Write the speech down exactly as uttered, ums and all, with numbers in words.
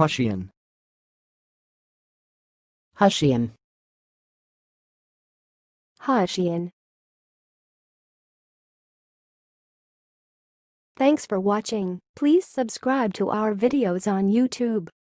hushion, hushion, hushion. Thanks for watching. Please subscribe to our videos on YouTube.